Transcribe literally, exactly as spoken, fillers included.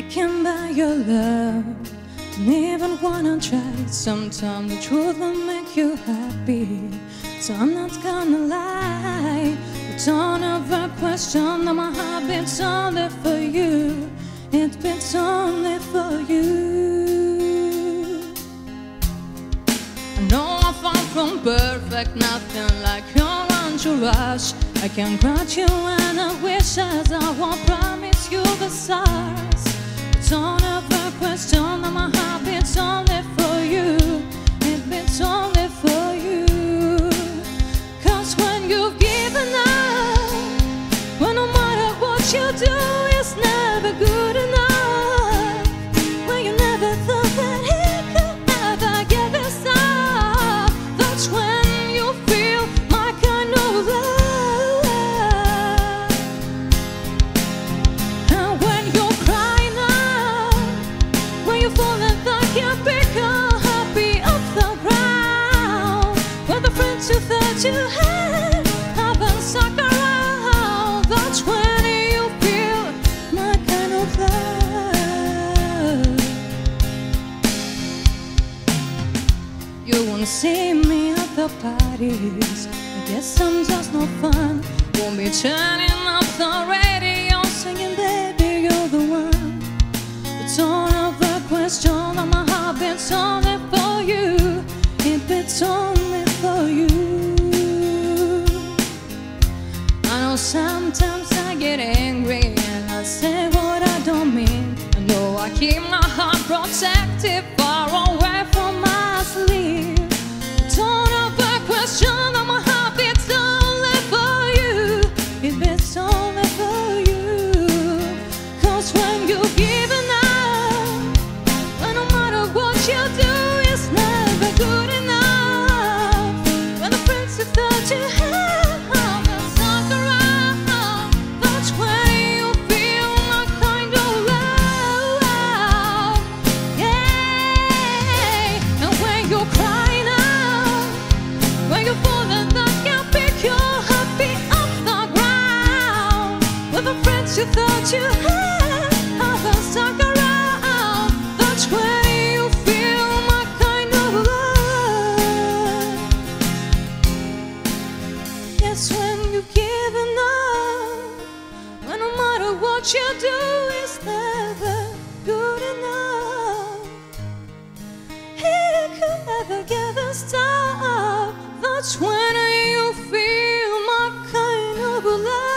can't buy your love, don't even wanna try. Sometimes the truth will make you happy, so I'm not gonna lie. But don't ever question that my heart beats only for you. It beats only for you. I know I'm far from perfect, nothing like your entourage. I can grant you any wishes, I won't promise you the stars. Don't ever question that my heart beats only for you. It beats only for you. Cause when you've given up, when no matter what you do, it's never good enough. When you never thought that he could ever give us up, that's when you feel my kind of love. And when you're crying out, when you're falling back, you pick up happy off the ground. When the friends you thought you had haven't stuck around, that's when you feel my kind of love. You won't see me at the parties, I guess I'm just no fun. Won't be turning up the radio singing, baby, you're the one. But don't ever question that my heart beats only for you. It beats only for you. I know sometimes I get angry and I say what I don't mean. I know I keep my heart protected, far away from my sleep. Don't ever question that my heart beats only for you. It beats only for you. Cause when you've given up, when no matter what you do, it's never good enough. When the friends you thought you had haven't stuck around, that's when you feel my kind of love. Yeah. And when you're crying out, when you're falling back, you pick your happy off the ground. When the friends you thought you had haven't stuck around, that's when you feel my kind of love. Yes, when you've given up, when no matter what you do, it's never good enough. He could never give us stop. That's when you feel my kind of love.